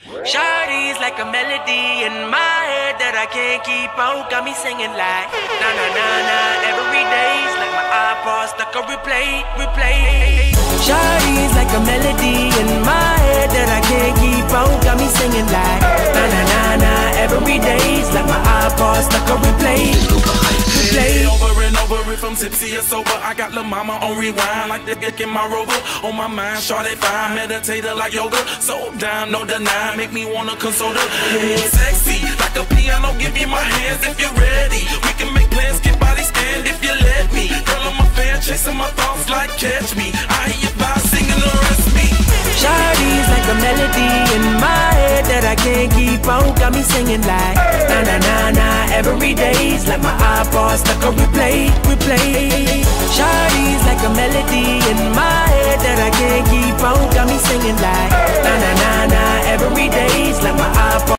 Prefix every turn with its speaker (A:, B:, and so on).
A: Shawty's like a melody in my head that I can't keep out. Got me singing like na na na na. Every day's like my iPod stuck on replay, replay. Shawty's like a melody in my head that I can't keep out. Got me singing like na na na na. Every day's like my iPod stuck on replay, replay.
B: Over and over, if I'm tipsy or sober, I got lil' mama on rewind like the dick in my rover. On my mind, shawty fine, meditator like yoga. So down, no deny, make me wanna console her. Yeah, sexy, like a piano, give me my hands if you're ready. We can make plans, get body stand if you let me. Girl, I'm a fan, chasing my thoughts like catch me. I hear you vibe singing the rest me.
A: Shawty's like a melody in my head that I can't keep out. Got me singing like na na na na. Every day's like my iPod stuck on replay, replay. Shawty's like a melody in my head that I can't keep out. Got me singing like na na na na. Every